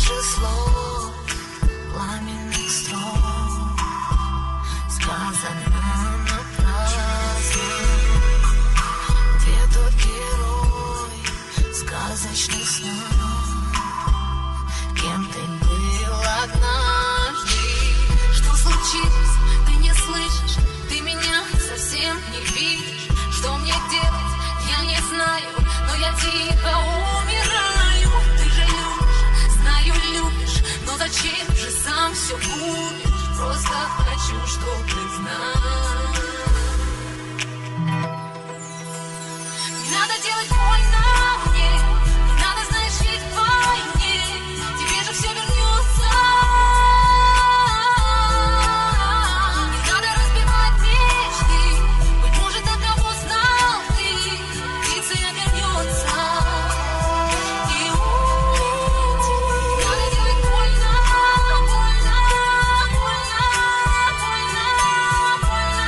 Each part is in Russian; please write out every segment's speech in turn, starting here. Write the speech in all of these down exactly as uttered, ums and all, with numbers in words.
же слов, пламенных строк, сказано напрасно. Где тот герой сказочных снов? Кем ты был однажды? Что случилось? Ты не слышишь, ты меня совсем не видишь. Что мне делать? Я не знаю, но я тихо умираю. Ты же любишь, знаю, любишь, но зачем же сам все губишь? Просто хочу, чтоб ты знал. Не надо делать больно мне, не надо, знаешь, жить в войне. Тебе же все вернется. Не надо разбивать мечты, быть может, от кого знал ты, птица обернется и улетит. Не надо делать больно, больно, больно, больно, больно.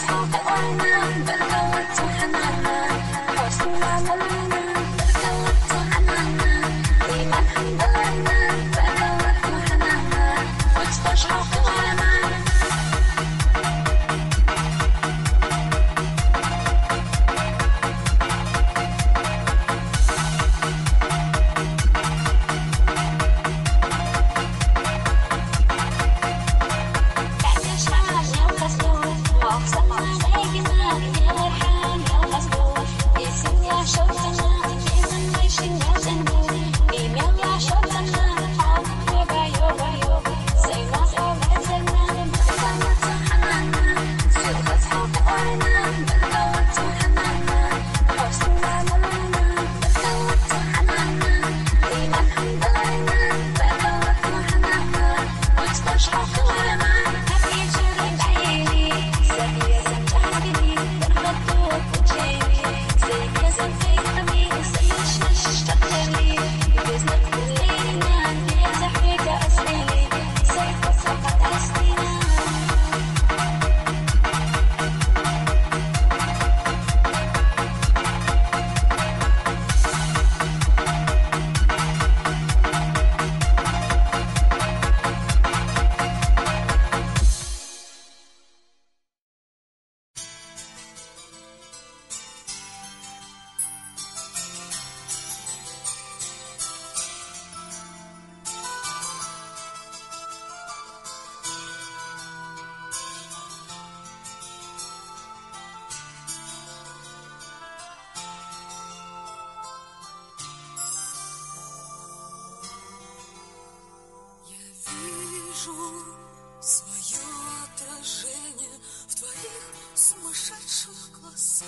Свое отражение в твоих сумасшедших глазах.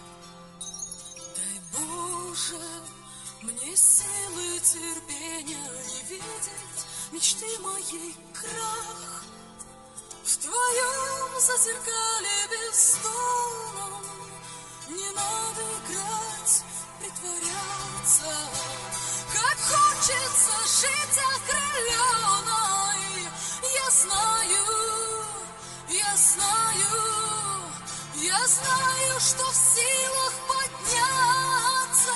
Дай, Боже, мне силы терпения не видеть мечты моей крах. В твоем зазеркалье бездонном не надо играть, притворяться. Как хочется жить окрыленной. Я знаю, я знаю, я знаю, что в силах подняться.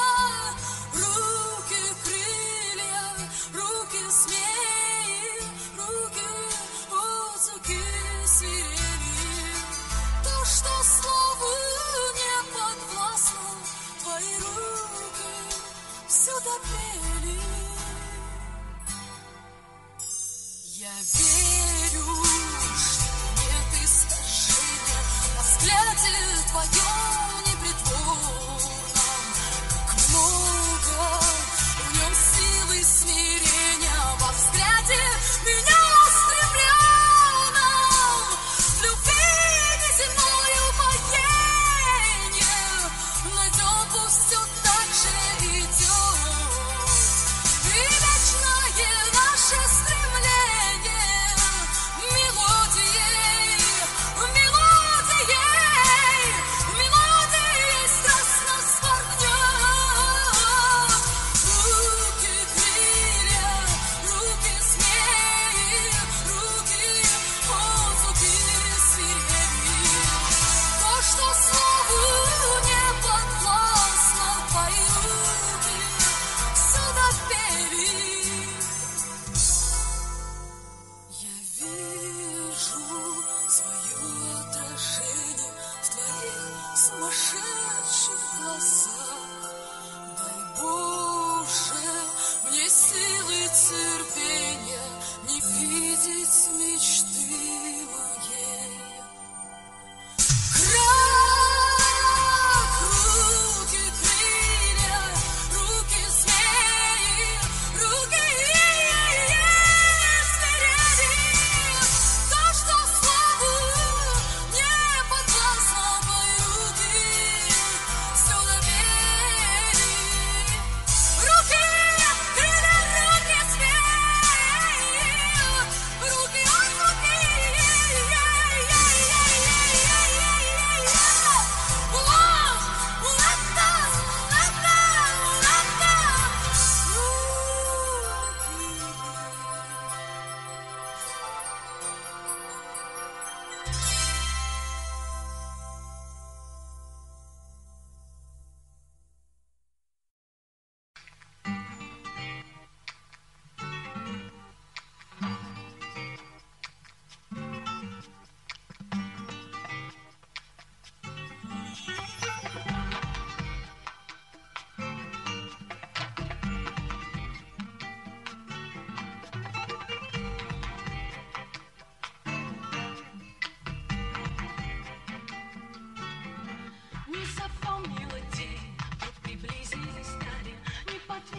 Руки крылья, руки змеи, руки узки сирени. То, что слову не подвластно, твои руки все допели. Я верю, что нет искажения во взгляде твоем непредвиденном.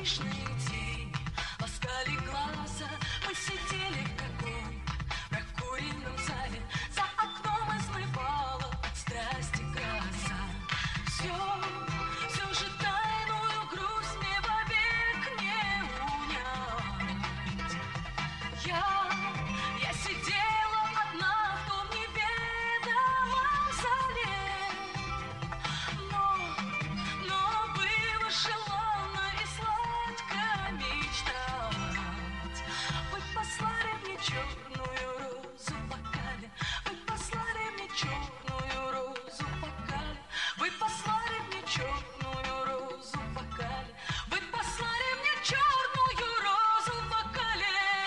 солнечный день ласкали глаза. Мы сидели в каком прокуренном зале, за окном измывала от страсти гроза. Все, все же тайную грусть мне вовек не унять. Я, я сидела одна в том неведомом зале, но, но было желанно и сладко мечтать. Вы послали мне черную розу в бокале, вы послали мне черную розу в бокале, вы послали мне черную розу в бокале, вы послали мне черную розу в бокале.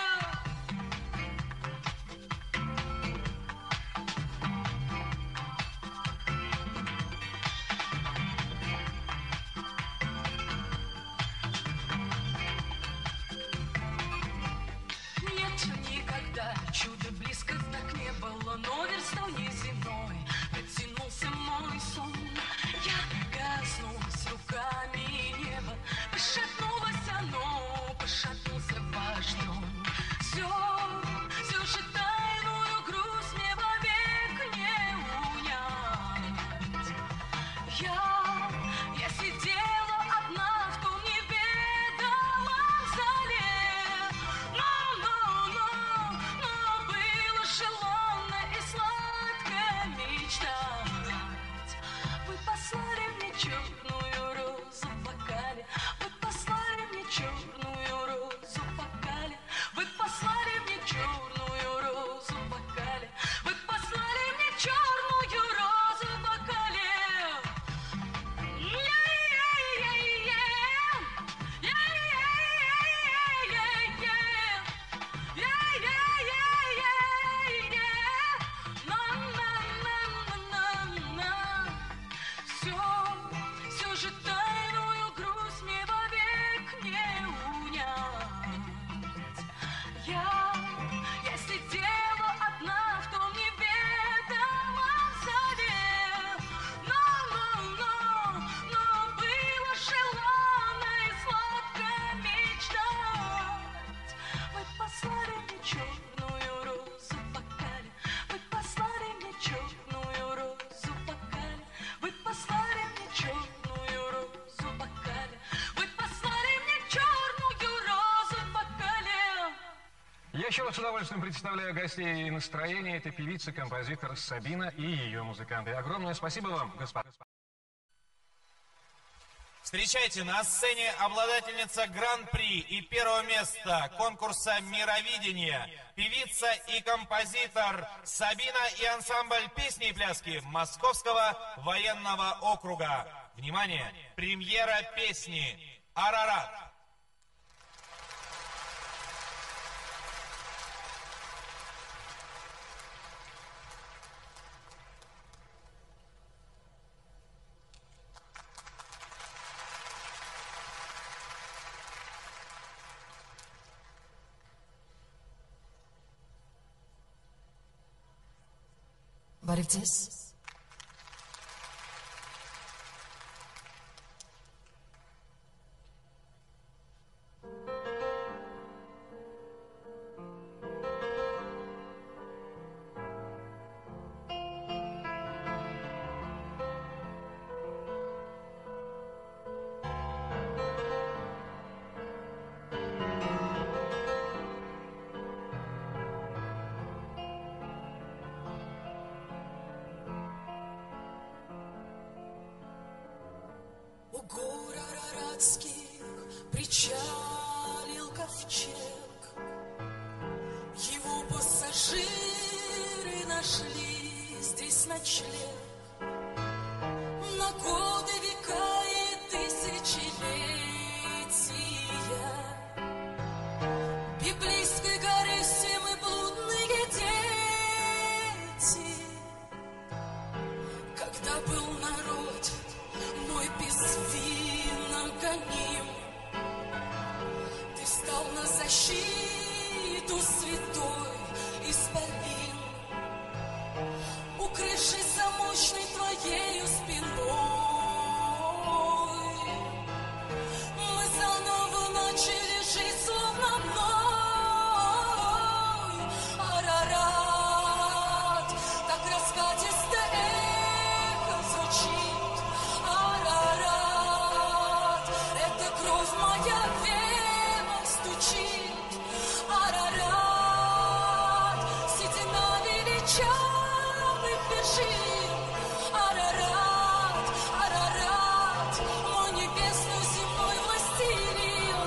Нет, никогда чудо близко так не было, но верстал неземной протянулся мой сон. Я коснулась руками неба, пошатнулось оно, пошатнулся ваш трон. Все, все же тайную грусть мне вовек не унять. Я, я сидела одна в том неведомом зале, но, но, но, но было желанно и сладко мечтать. Вы послали мне черную розу в бокале, вы послали мне черную розу в бокале, вы послали мне черную розу в бокале, вы послали мне черную розу в бокале. Все, все же тайную грусть мне вовек не унять. Я, я сидела одна в том неведомом зале, но, но, но, но было желанно и сладко мечтать. Вы послали мне черную розу в бокале, вы послали мне черную розу в бокале, вы послали мне черную розу в бокале, вы послали мне черную розу в бокале. Я еще раз с удовольствием представляю гостей и настроение. Это певица, композитор Сабина и ее музыканты. Огромное спасибо вам, господа. Встречайте, на сцене обладательница Гран-при и первого места конкурса «Мировидение», певица и композитор Сабина и ансамбль песни и пляски Московского военного округа. Внимание! Премьера песни «Арарат». But if this у гор араратских причалил ковчег, его пассажиры нашли здесь ночлег. На годы, века и тысячелетия библейской горы все мы блудные дети. Когда был народ мой безвинно гоним, ты стал на защиту святой исполин, укрывшись за мощной твоею спиной. Мы заново величавых вершин. Арарат, Арарат, мой небесный земной властелин.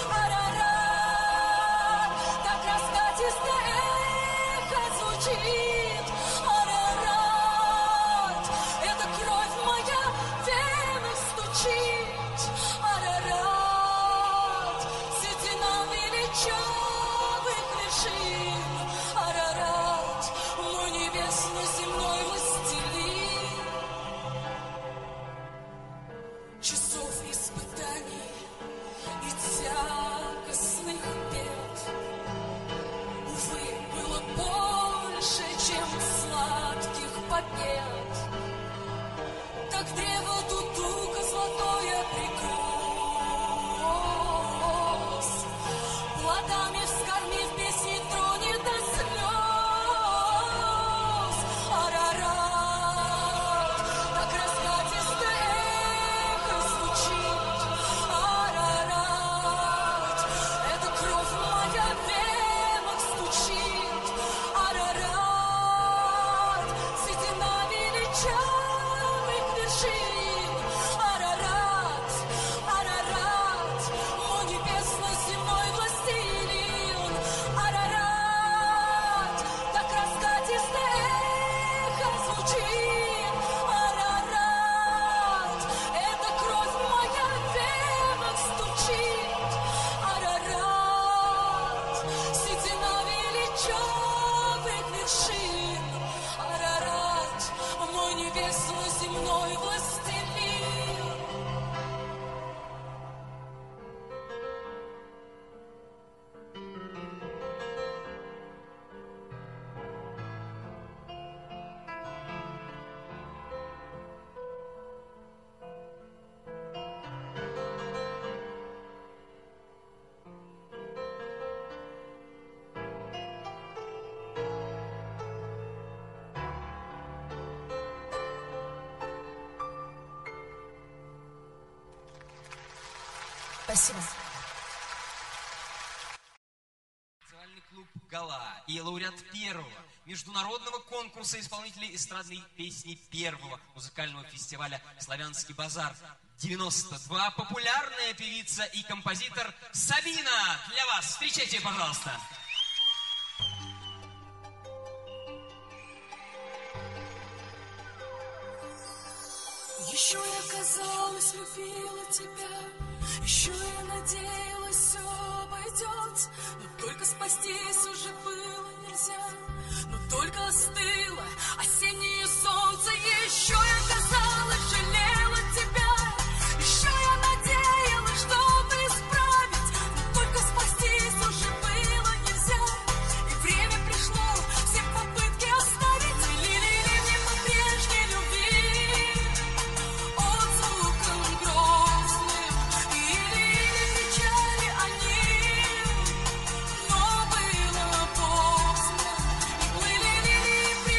Арарат, так раскатисто эхо звучит. Арарат, это кровь моя в венах стучит. Арарат, седина величавых вершин. Арарат, мой небесный земной властелин. Часов испытаний и тягостных бед, увы, было больше, чем сладких побед. Так древо Дудука золотое прикос, плодами вскормив песни тронет до слез. Арарат, так раскатисто эхо звучит. Арарат, это кровь моя в венах стучит. Арарат, седина величавых вершин. Арарат, Арарат, мой небесный земной властелин. Арарат, так раскатисто эхо звучит. Арарат, это кровь моя в венах стучит. Арарат, седина величавых вершин. Арарат, мой небесный земной властелин. Спасибо. Национальный клуб «Гала» и лауреат первого международного конкурса исполнителей эстрадной песни первого музыкального фестиваля «Славянский базар» девяносто два, популярная певица и композитор Сабина. Для вас. Встречайте, пожалуйста. Еще я, казалось, любила тебя, еще я надеялась, все обойдет. Но только спастись уже было нельзя, но только остыло осеннее солнце. Еще я, казалось, жалела тебя, еще я надеялась что-то исправить, но только спастись уже было нельзя. И время пришло, все попытки оставить, и лили мимо прежней любви. Отзвуком грозным или кричали они, но было поздно, и плыли ли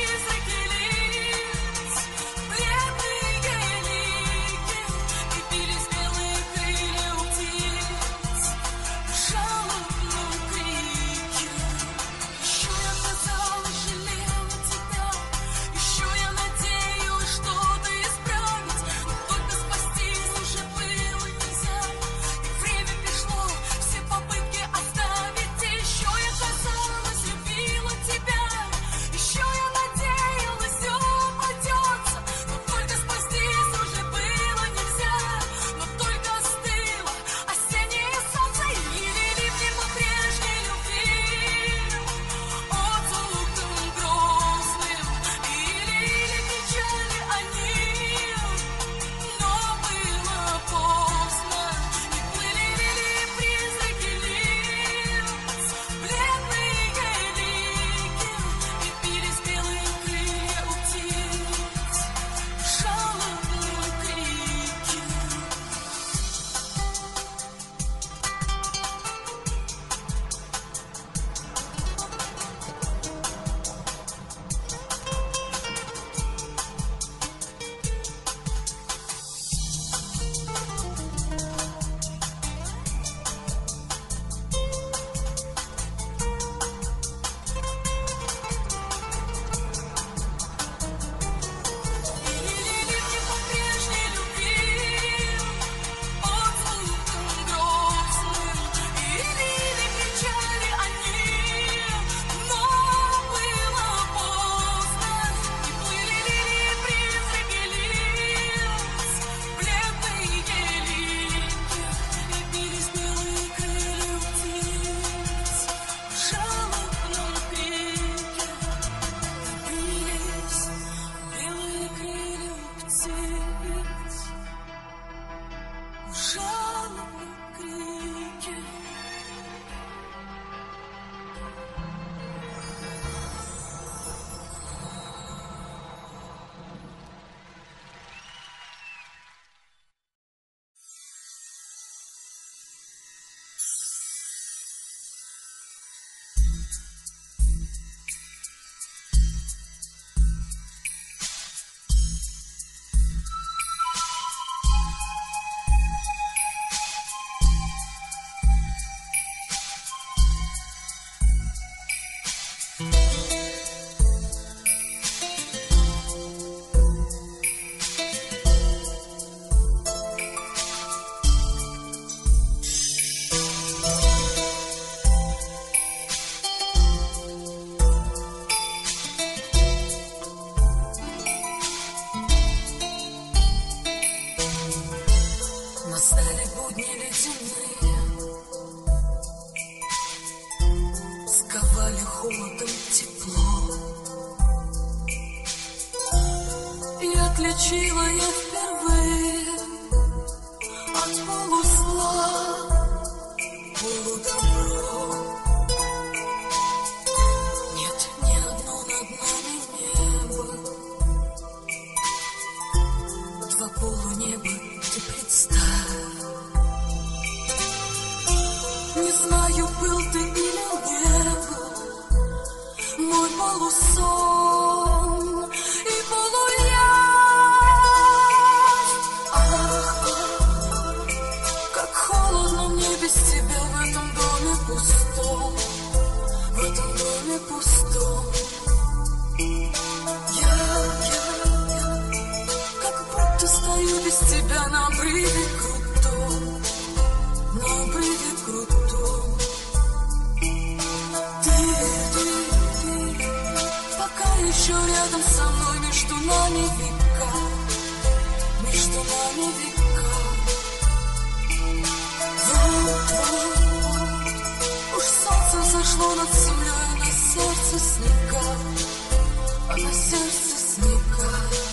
отличила я впервые от полузла, полудобро. Нет ни одно над нами небо, два полунеба, ты представь. Не знаю, был ты или не был, мой полусон и полуявь. Ах, как холодно мне без тебя в этом доме пустом, в этом доме пустом. Я, я, я, как будто стою без тебя на обрыве крутом, на обрыве крутом. Ты, ты, ты, пока еще рядом со мной, между нами века, между нами века. Вот, вот, вот, уж солнце зашло над землей, на сердце снега, а на сердце снега.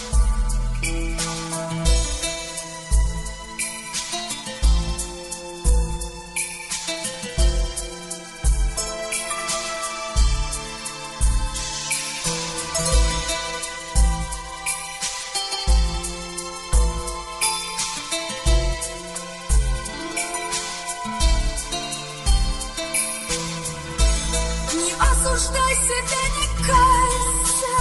Осуждай себя, не кайся,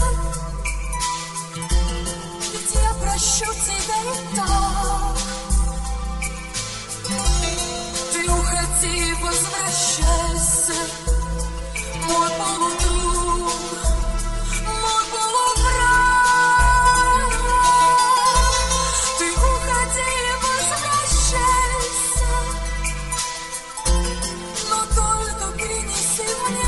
ведь я прощу тебя и так. Ты уходи и возвращайся, мой полудруг, мой полувраг. Ты уходи и возвращайся, но только принеси мне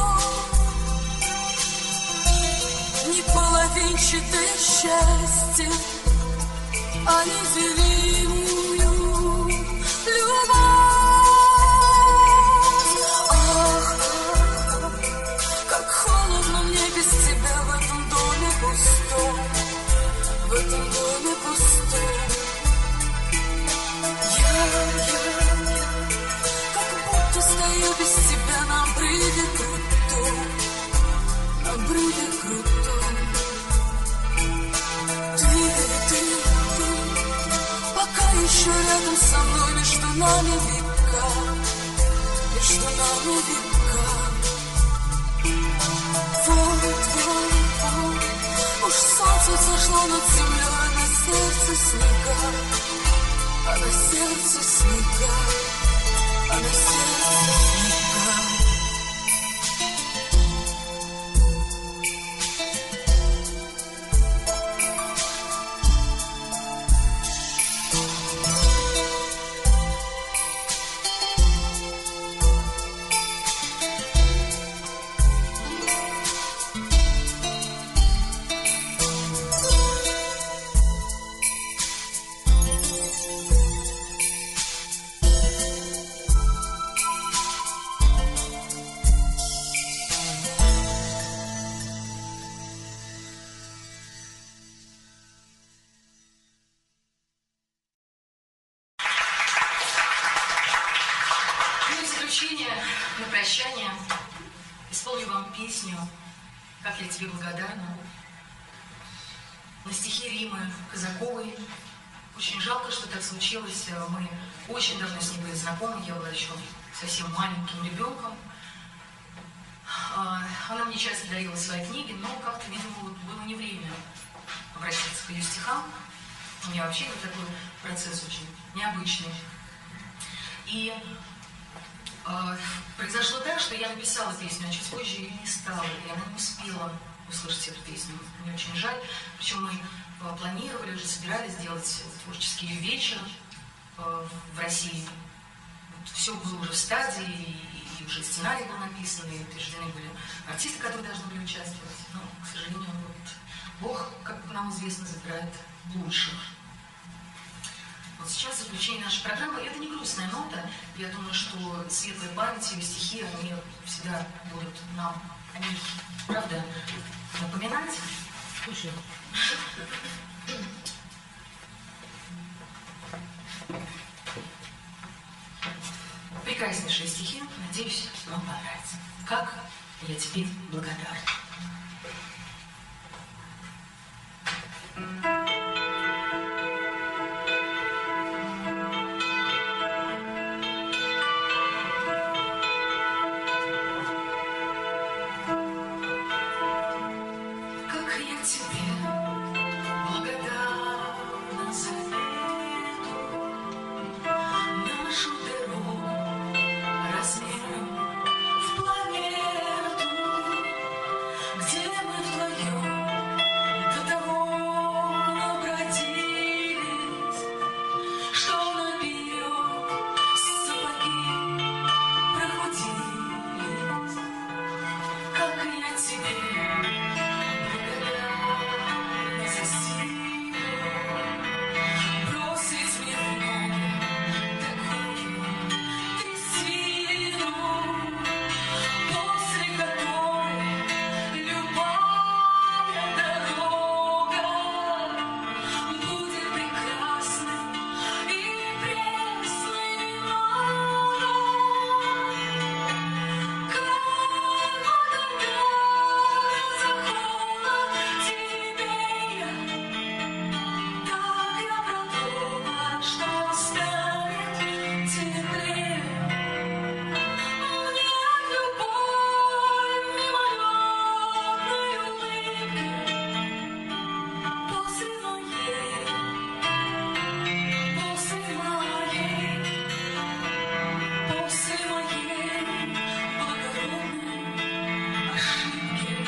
половинчатое счастье, а неделимую любовь. Ах, как холодно мне без тебя в этом доме пустом, в этом доме пустом. Я, я, я, как будто стою без тебя на обрыве крутом, на обрыве крутом. Еще рядом со мной, между нами века, между нами века. Вот, вот, вот, уж солнце зашло над землей, на сердце снега, а на сердце снега, а на сердце снега. На прощание исполню вам песню «Как я тебе благодарна» на стихи Римы Казаковой. Очень жалко, что так случилось. Мы очень давно с ней были знакомы. Я была еще совсем маленьким ребенком. Она мне часто дарила свои книги, но как-то, видимо, было не время обратиться к ее стихам. У меня вообще вот такой процесс очень необычный. И э, произошло так, что я написала песню, а чуть позже ее не стала, и она не успела услышать эту песню. Мне очень жаль. Причем мы э, планировали, уже собирались сделать творческий вечер э, в России. Вот, все было уже в стадии, и, и уже сценарий был написан, и утверждены были артисты, которые должны были участвовать. Но, к сожалению, вот, Бог, как нам известно, забирает лучших. Вот сейчас заключение нашей программы. Это не грустная нота. Я думаю, что светлая память, ее стихи, они всегда будут нам о них, правда, напоминать. Слушай. Прекраснейшие стихи. Надеюсь, вам понравится. Как я тебе благодарна. Как я тебе благодарна за эту нашу дорогу размером в планету, где мы вдвоем до того набродились, что наперед сапоги прохудились. Как я тебе благодарна за силу бросить мне в ноги такую трясину, после которой любая дорога будет прекрасной и пресной водой. Как благодарна за холод тебе я, так я продумала, что станет теплее. Мне любовь мимолетной улыбки после моей, после моей, после моей благородной ошибки.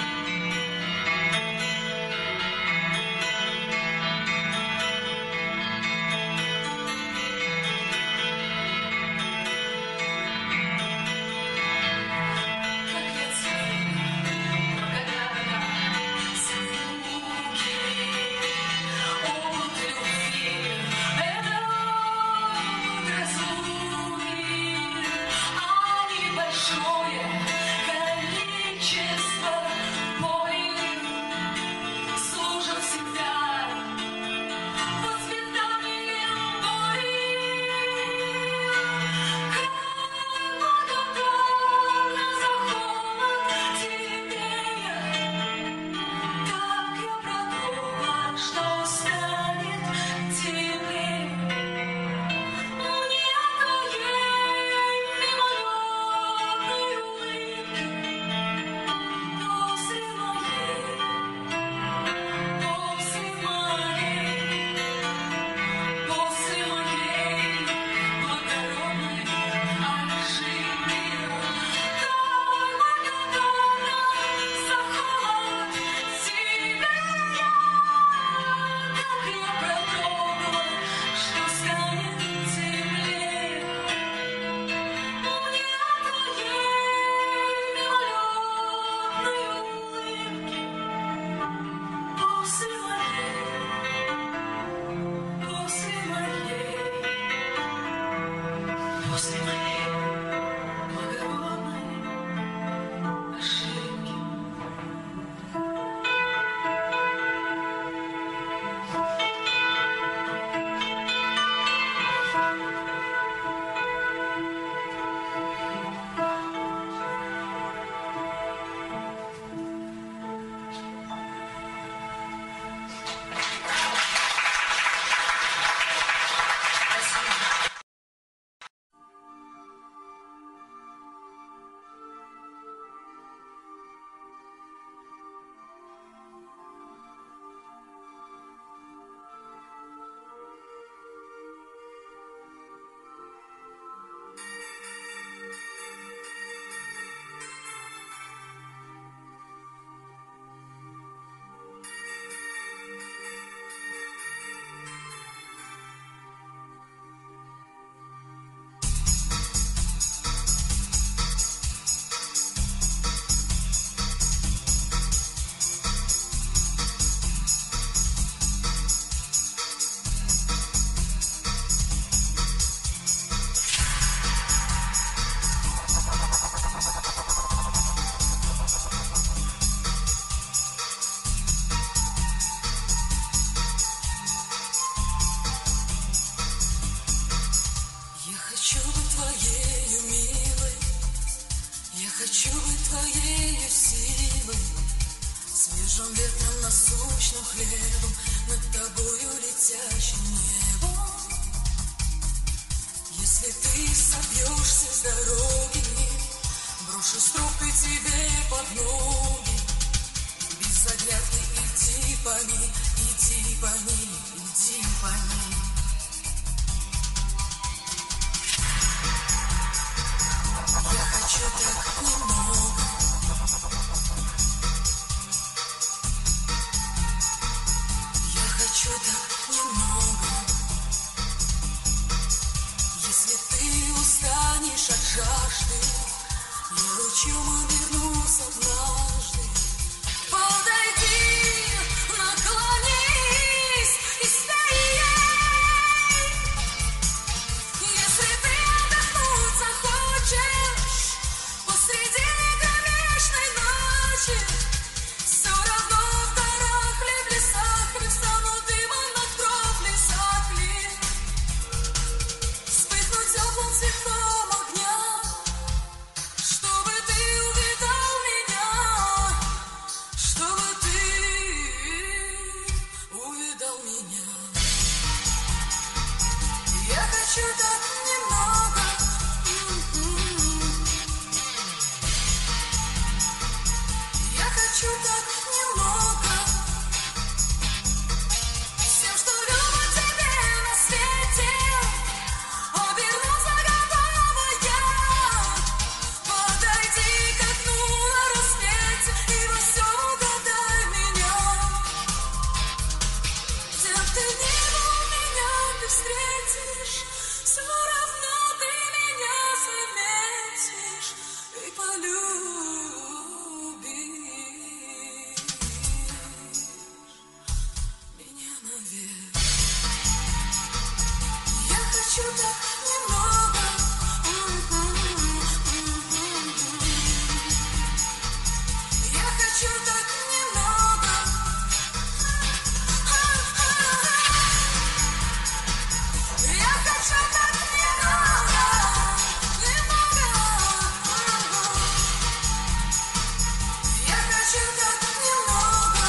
Как я тебе благодарна за муки, опыт любви, это опыт разлуки, а небольшое количество боли служит всегда воспитанием боли. Как благодарна за холод тебе я, так я продумала, что станет теплее. Мне твоей мимолетной улыбки после моей, после моей, после моей благородной ошибки. Так благодарна за холод тебе я, так я продумала, что станет теплее. Мне твоей мимолетной улыбки после моей, после моей, после моей благородной ошибки. по ней, иди по ней, иди по ней. Я хочу так немного. Я хочу так немного. Если ты устанешь от жажды, я лучом обернусь однажды. Подойди, наклонись и стои. Если ты отдохнуть захочешь посреди кромешной ночи, все равно в горах ли, в лесах ли, встанут дымом над кровлей сакли. Вспыхнуть теплым цветом огня, чтобы ты увидал меня, чтобы ты увидал меня. Я хочу так немного. Я хочу так немного. Всем, что любят тебе на свете, обернуться готова я. Подойди к окну на рассвете и во всем угадай меня. Где бы ты ни был, меня ты встретишь, все равно ты меня заметишь и полюбишь меня навек. Я хочу так немного. Я хочу так немного. Я хочу так немного. Немного. Я хочу так немного.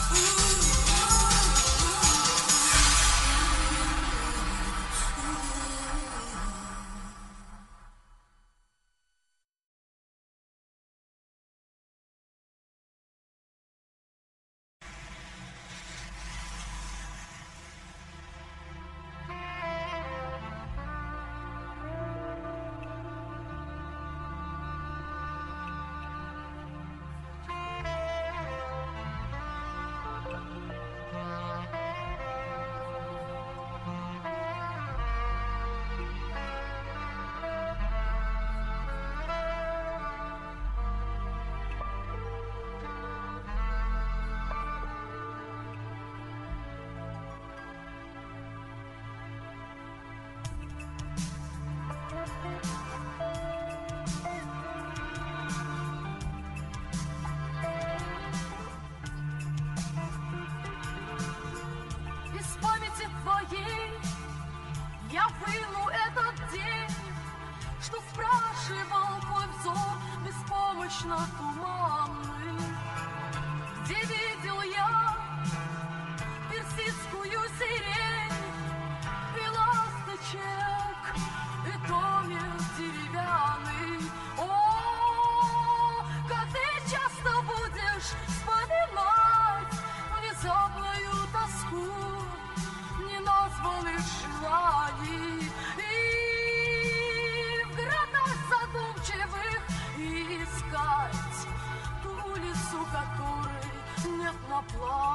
Из памяти твоей я выну этот день, что спрашивал твой взор беспомощно туманный. Где видел я персидскую сирень и ласточек, и домик деревянный. О, как ты часто будешь вспоминать внезапную тоску неназванных желаний, и в городах задумчивых искать ту лесу, которой нет на плане.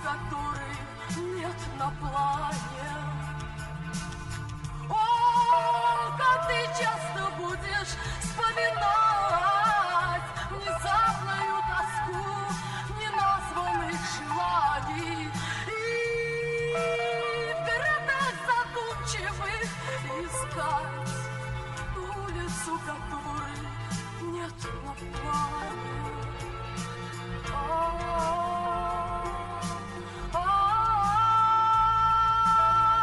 которой нет на плане. О, как ты часто будешь вспоминать внезапную тоску неназванных желаний. И в городах задумчивых искать улицу, которой нет на плане. А-а-а, а-а-а.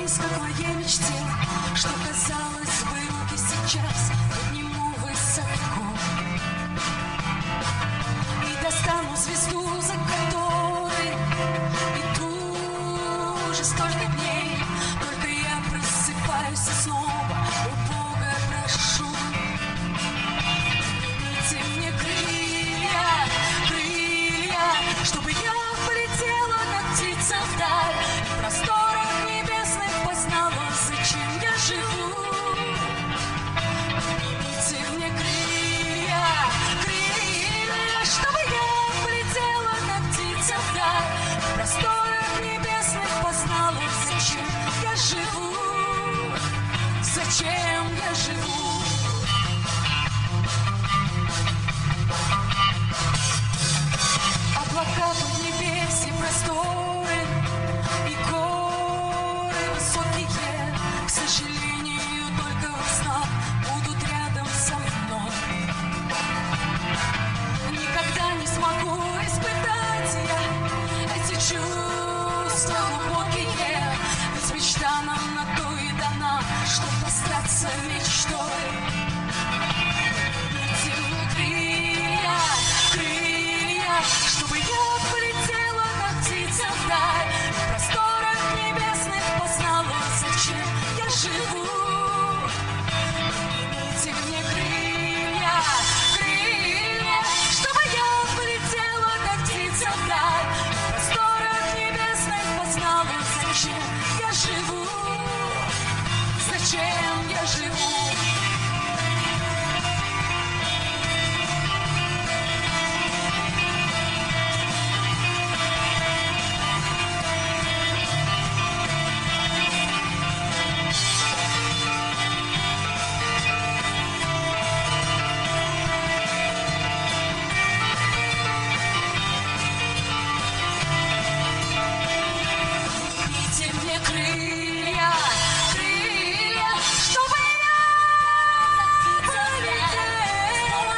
близко к моей мечте, что казалось бы, руки сейчас подниму высоко и достану звезду, за которой иду уже столько дней. Только я просыпаюсь и снова у Бога прошу: дайте мне крылья, крылья, чтобы я полетела, как птица вдаль, и в просторах небесных познала, зачем я живу. Дайте мне крылья, крылья, чтобы я полетела, как птица вдаль, и в просторах небесных познала, зачем я живу, зачем я живу. Облака под небес и просторы, и горы высокие, к сожалению, только во снах будут рядом со мной. Никогда не смогу испытать я эти чувства глубокие, ведь мечта нам на то и дана, чтоб остаться мечтой. Дайте мне крылья, крылья, чтобы я полетела, как птица вдаль, в просторах небесных познала, зачем я живу. Дайте мне крылья, крылья, чтобы я полетела, как птица вдаль, в просторах небесных познала, зачем я живу, зачем я живу. Дайте мне крылья, крылья, чтобы я полетела,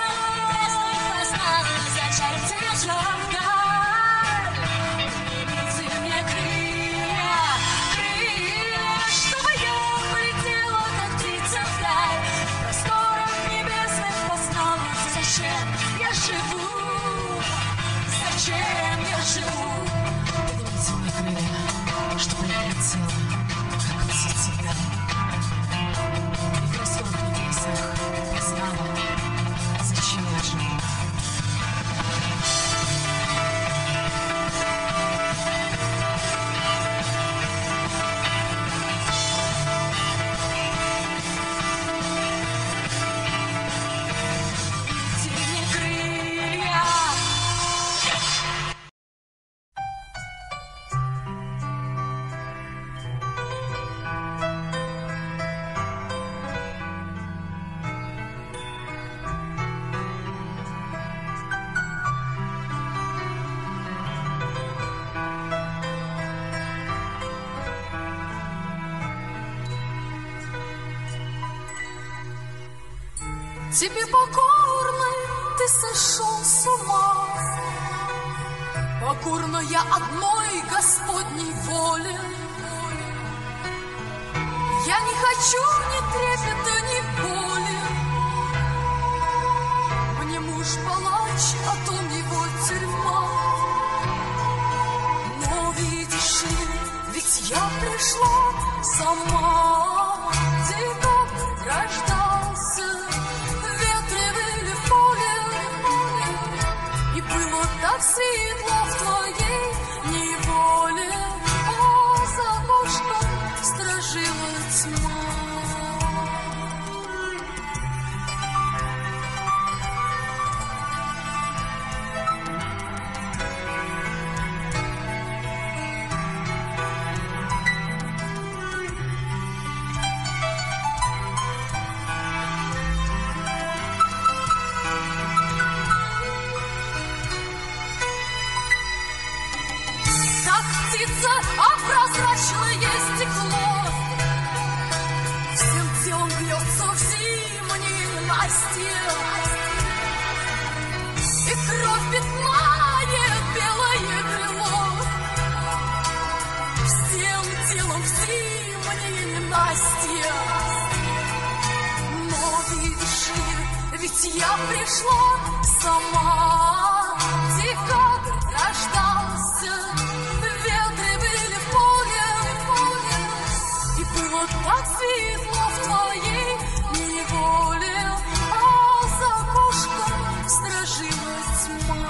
зачем тебя вдаль. Дайте мне крылья, крылья, чтобы я полетела, как птица вдаль, в просторах небесных познала, зачем я живу, зачем я живу. Поднимите мне крылья, чтобы я летела, как птица вдаль, и в просторах небесных познала, зачем я живу. Дайте мне крылья. Тебе покорной ты сошел с ума, покорна я одной Господней воле. Я не хочу ни трепета, ни боли. Мне муж палач, а дом его тюрьма. Но видишь ли, ведь я пришла сама, дитя рождался в ветре или в поле, и было так светло в твоей неволе, а за окошком стражила тьма. Так птица, а прозрачное стекло всем телом бьется в зимней насте, и кровь пятнает белое крыло. Всем телом в зимней счастье. Но видишь ли, ведь я пришла сама. Декабрь рождался, ветры были в поле, в поле. И было так светло в твоей неволе, а за окошком стражила тьма.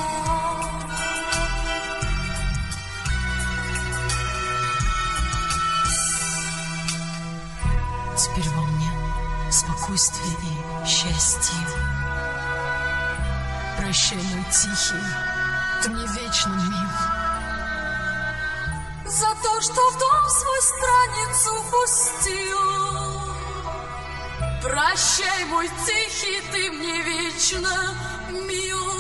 Теперь во мне спокойствие и счастье. Прощай, мой тихий, ты мне вечно мил. За то, что в дом свой страницу пустил. Прощай, мой тихий, ты мне вечно мил.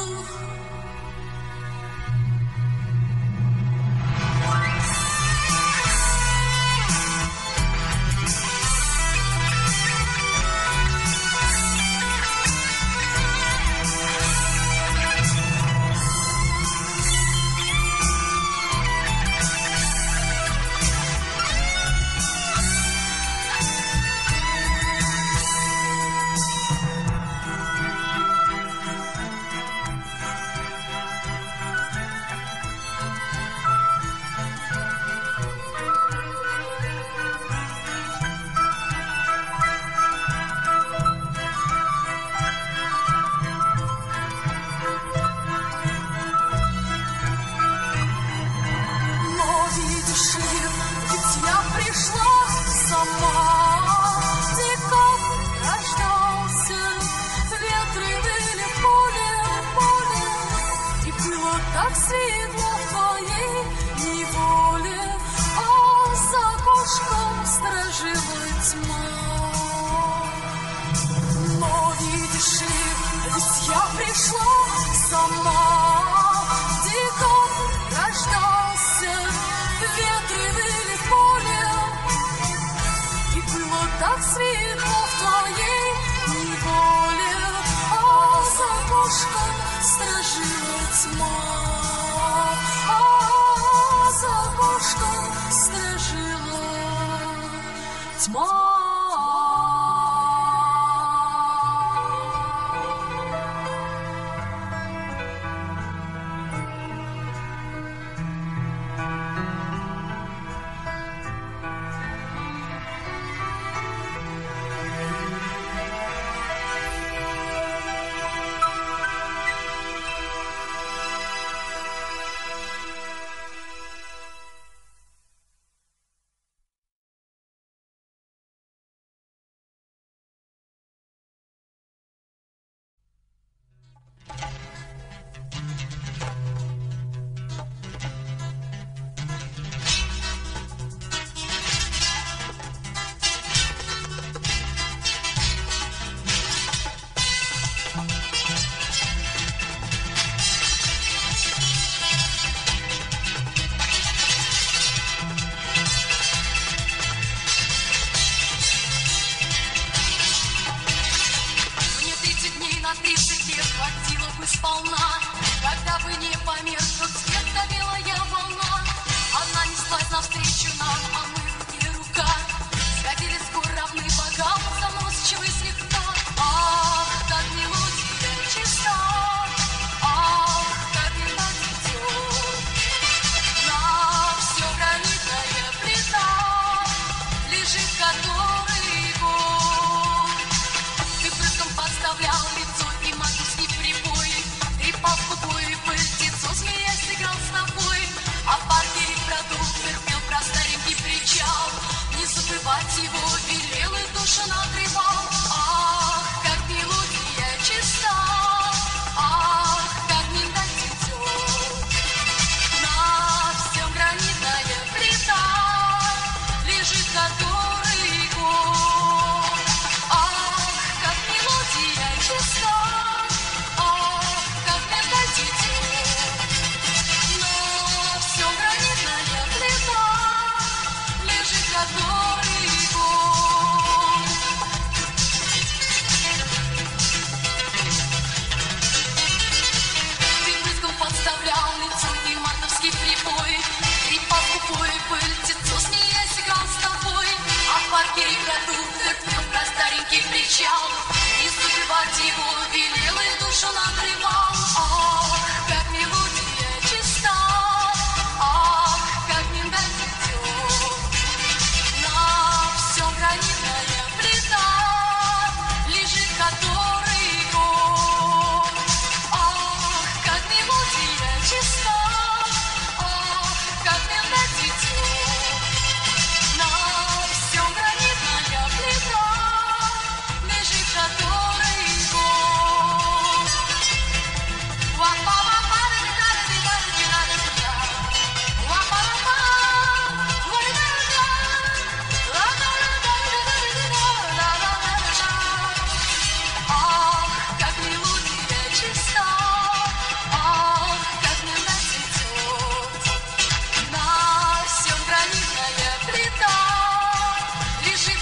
Который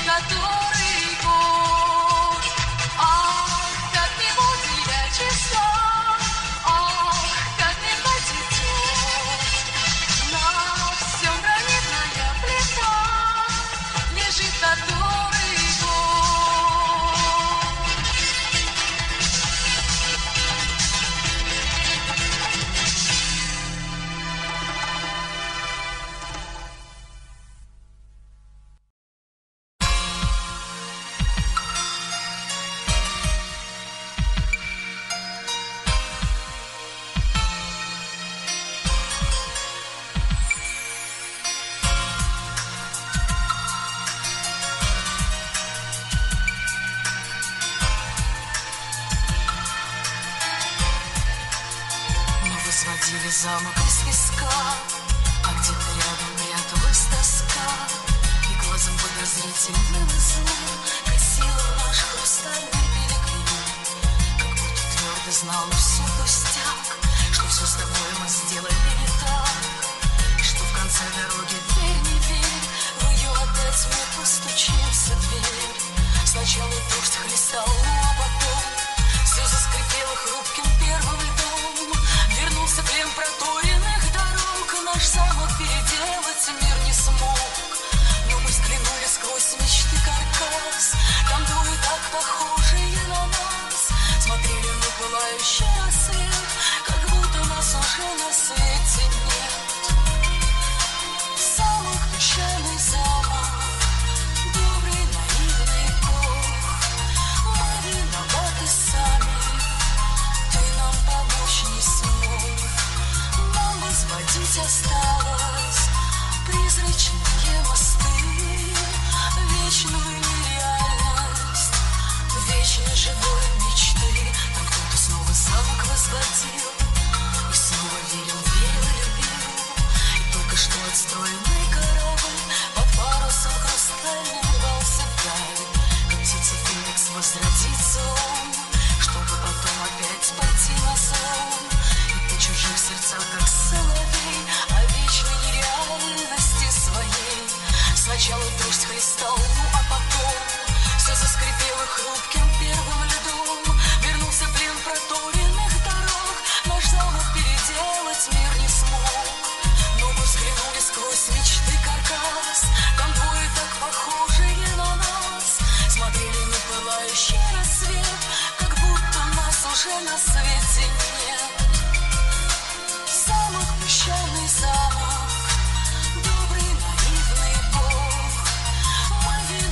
который год. Ах, как мелодия чиста, ах, как мимо течет. На всем гранитная плита лежит который год. Мы возводили замок из песка, а где-то рядом пряталась тоска, и глазом подозрительным и злым косила наш хрустальный пилигрим. Как будто твердо знал, но все пустяк, что все с тобой мы сделали не так, и что в конце дороги верь, не верь, в ее опять мы постучимся в дверь. Сначала дождь хлестал, а потом все заскрипело хрупким первым льдом. Вернулся плен проторенных дорог, наш замок переделать мир не смог. Но мы взглянули сквозь мечты каркас, там двое так похожие на нас, смотрели на пылающий рассвет, как будто нас уже на свете нет. Замок, печальный замок, добрый наивный бог, мы виноваты сами, ты нам помочь не смог. Нам возводить осталось призрачные мосты, вечную нереальность, вечной живой мечты. Там кто-то снова замок возводил, и снова верил, верил и любил. И только что отстроенный корабль под парусом хрустальным рвался вдаль, как птица Феникс возродится он, чтобы потом опять пойти на сон. И ты чужих сердцах, как соловей, о вечной нереальности своей. Сначала дождь хлестал, ну а потом все заскрипело хрупким первым льдом. Вернулся плен проторенных дорог, наш замок переделать мир не смог. Но мы взглянули сквозь мечты каркас, там двое так похожие на нас, смотрели на пылающий рассвет, как будто нас уже на свете нет. Замок, песчаный замок, добрый наивный бог, мы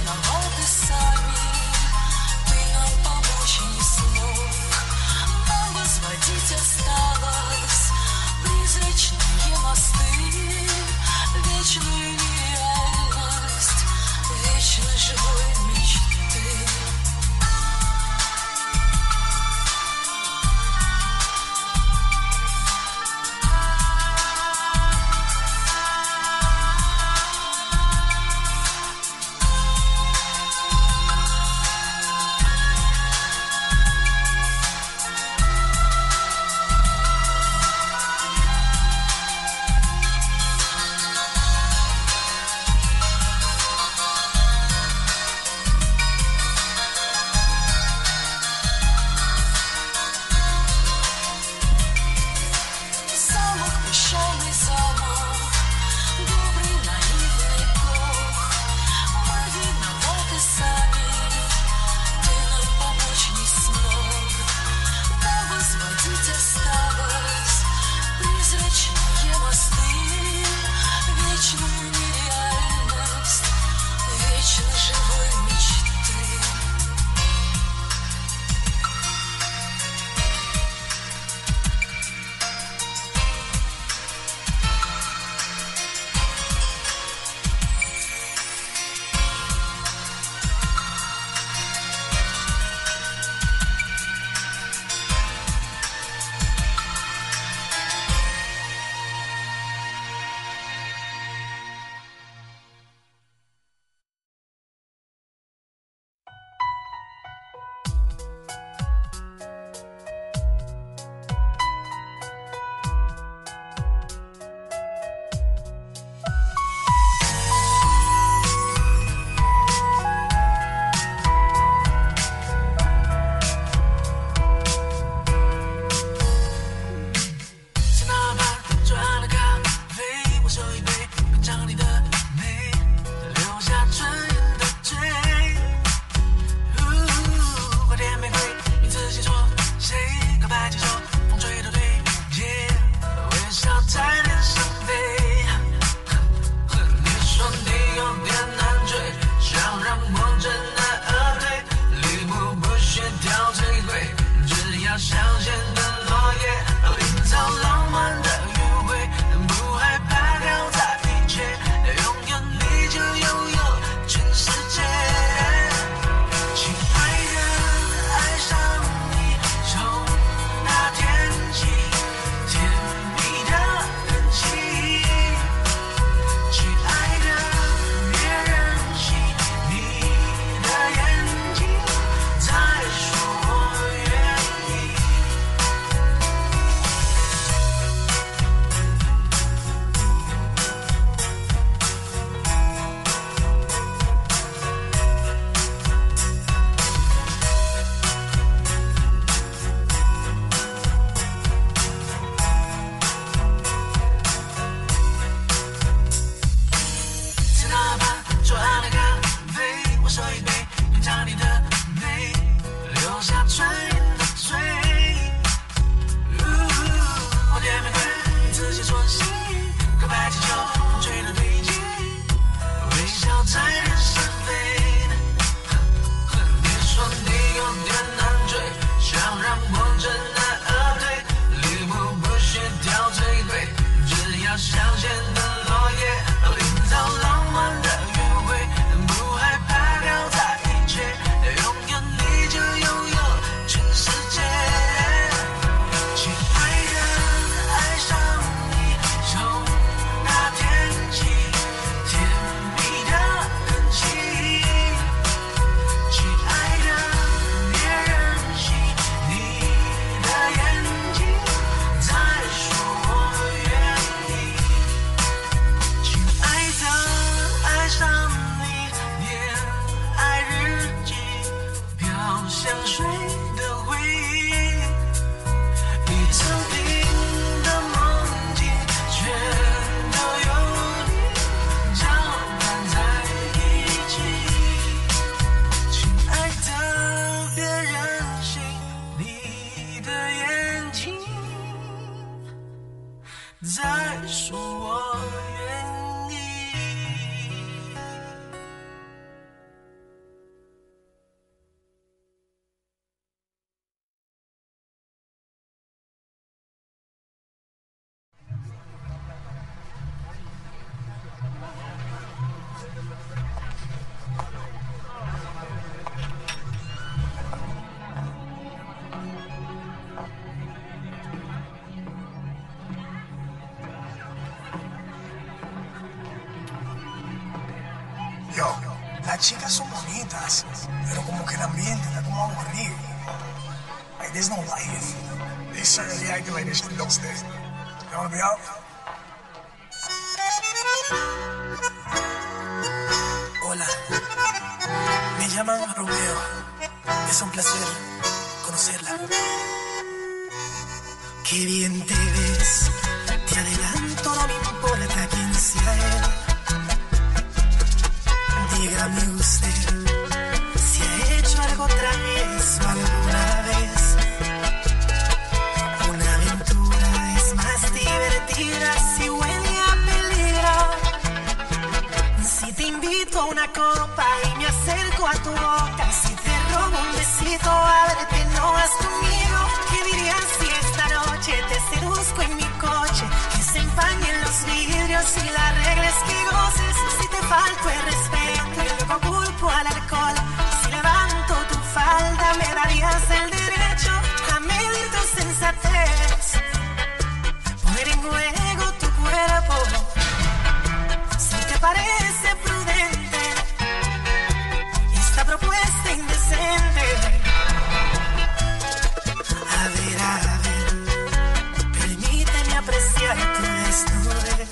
chicas son bonitas, pero como que el ambiente está como aburrido. Like, there's no life. They certainly acting like they should don't stay. You wanna be out? Hola, me llaman Romeo. Es un placer conocerla. Qué bien te ves. Te adelanto, no me importa quién sea él. Dígame usted si ha hecho algo travieso alguna vez. Una aventura es más divertida si huele a peligro. Si te invito a una copa y me acerco a tu boca, si te robo un besito, ábrete, no vas conmigo. ¿Qué dirías si esta noche te seduzco en mi coche? Que se empañen los vidrios y la regla es que goces. Si te falto el respeto y luego culpo al alcohol, si levanto tu falda me darías el derecho a medir tu sensatez, poner en juego tu cuerpo. Si te parece prudente esta propuesta indecente, a ver, a ver, permíteme apreciar tu desnudez.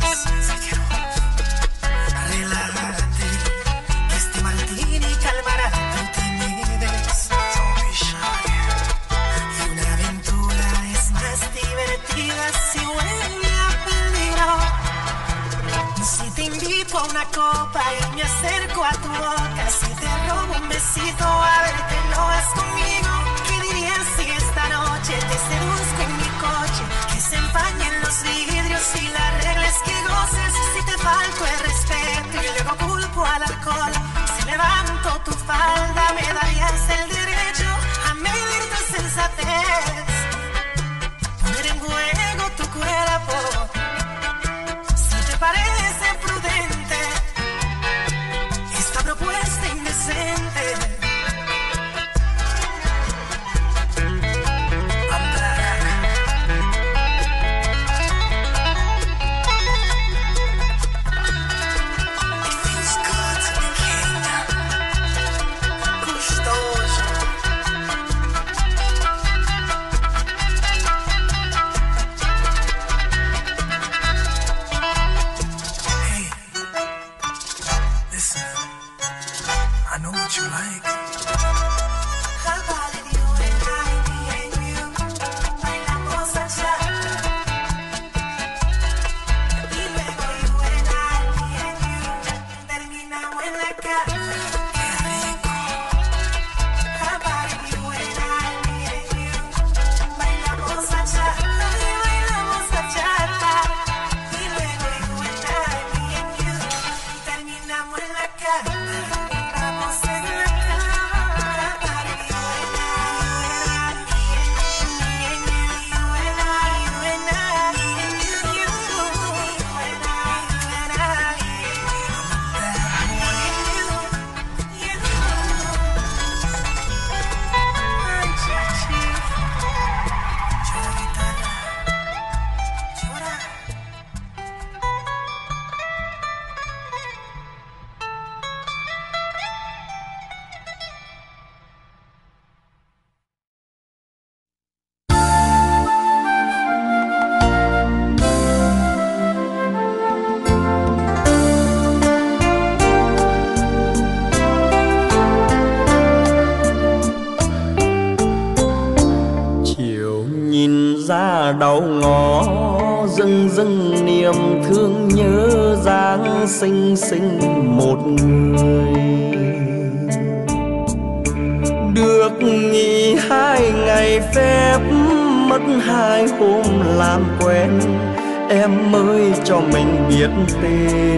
Relájate, que este martini calmará tu timidez. Y una aventura es más divertida si huele a peligro. Si te invito a una copa y me acerco a tu boca, si te robo un besito, a ver, te lo vas conmigo. ¿Qué dirías si esta noche te seduzco en mi coche? Que se empañen los vidrios y la regla es que goces. Si te falto el respeto y luego culpo al alcohol, si levanto tu falda me darías el derecho a medir tu sensatez, poner en juego tu cuerpo. Si te parece prudente esta propuesta indecente, đầu ngõ dưng dưng niềm thương nhớ dáng xinh xinh một người. Được nghỉ hai ngày phép, mất hai hôm làm quen, em mới cho mình biết tên.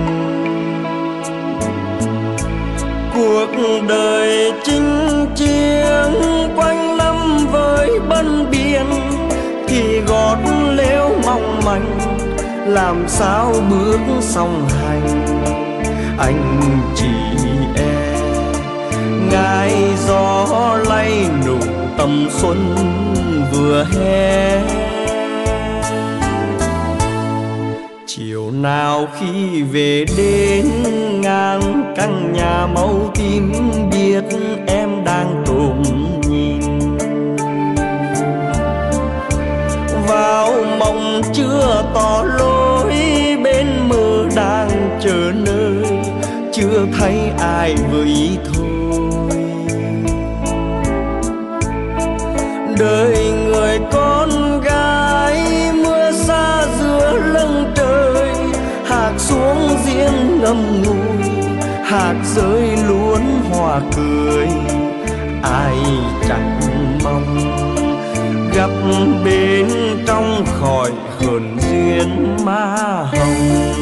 Cuộc đời chinh chiến quanh năm với bân biên, thì gót lếu mong manh làm sao bước song hành. Anh chỉ e ngại gió lay nụ tầm xuân vừa hè. Chiều nào khi về đến ngang căn nhà màu tím, biết em đang trộm nhìn vào mộng chưa tỏ lối, bên mơ đang chờ nơi chưa thấy ai với ý thôi. Đời người con gái mưa xa giữa lưng trời, hạt xuống riêng ngậm ngùi, hạt rơi luôn hòa cười. Ai chẳng mong gặp bên trong khỏi hờn duyên má hồng.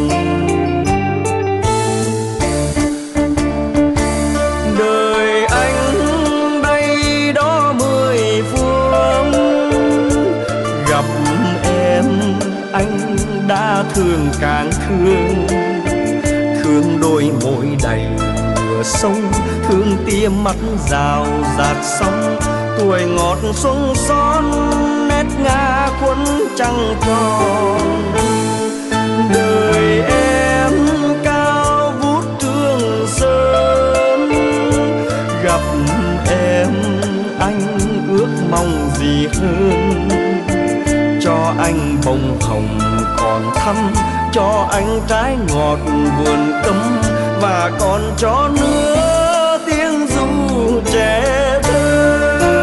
Đời anh đây đó mười phương, gặp em anh đã thương càng thương. Thương đôi môi đầy mưa sông, thương tia mắt rào rạt sóng. Tuổi ngọt xuân son nét ngã quấn trăng tròn. Đời em cao vút Trường Sơn, gặp em anh ước mong gì hơn. Cho anh bông hồng còn thắm, cho anh trái ngọt vườn cấm, và còn cho nữa tiếng ru trẻ thơ.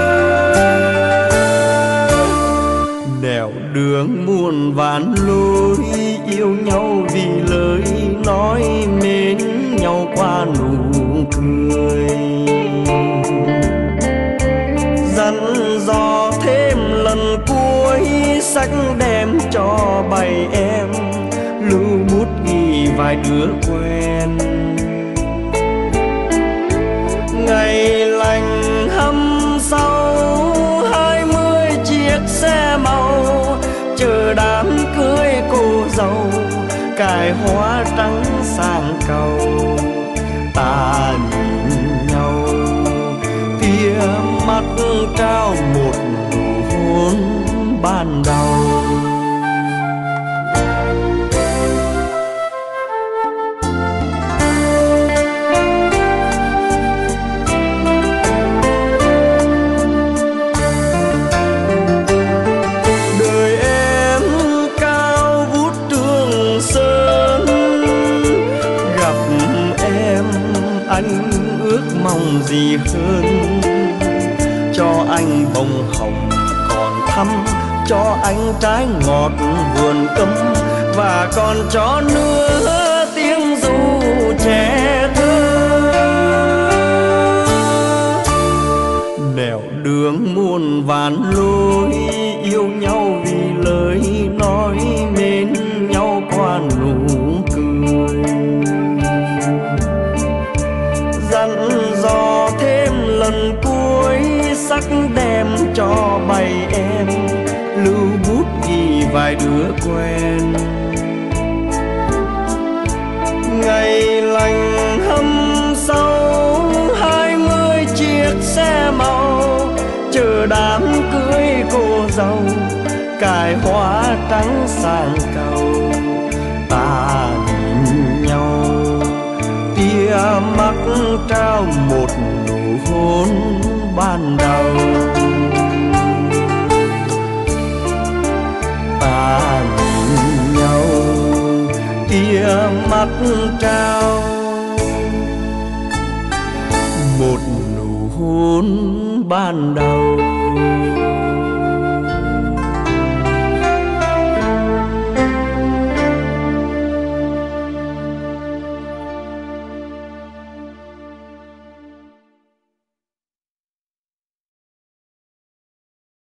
Nẻo đường muôn vạn lối, yêu nhau vì lời nói, mến nhau qua nụ cười. Dặn dò thêm lần cuối, sách đem cho bầy em, lưu bút ghi vài đứa quen. Ngày lành hâm sau, hai mươi chiếc xe màu chờ đám cưới cô dâu, cài hoa trắng sang cầu. Ta nhìn nhau tia mắt trao một nụ hôn ban đầu. Đời em cao vút Trường Sơn, gặp em anh ước mong gì hơn. Cho anh bông hồng còn thắm, cho anh trái ngọt vườn cấm, và còn cho nữa tiếng ru trẻ thơ. Nẻo đường muôn vạn lối, yêu nhau vì lời nói, mến nhau qua nụ cười. Dặn dò thêm lần cuối, sắc đem cho bầy em, lưu bút ghi vài đứa quen. Ngày lành hâm sau, hai mươi chiếc xe màu chờ đám cưới cô dâu, cài hoa trắng sang cầu. Ta nhìn nhau tia mắt trao một nụ hôn ban đầu. Ta nhìn nhau tia mắt trao một nụ hôn ban đầu.